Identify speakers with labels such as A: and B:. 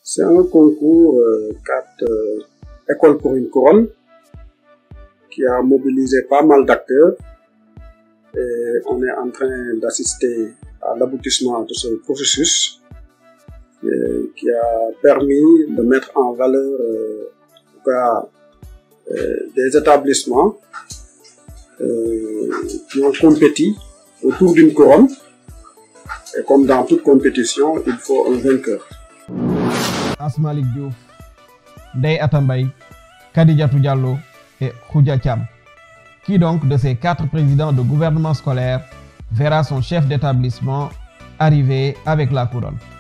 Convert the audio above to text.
A: C'est un concours 4 écoles pour une couronne qui a mobilisé pas mal d'acteurs et on est en train d'assister à l'aboutissement de ce processus qui a permis de mettre en valeur des établissements qui ont compéti autour d'une couronne. Et comme dans toute compétition, il faut un vainqueur.
B: Asmalik Diouf, Ndeye Atta Mbaye, Kadijatou Diallo et Khoudia Thiam. Qui donc de ces 4 présidents de gouvernement scolaire verra son chef d'établissement arriver avec la couronne?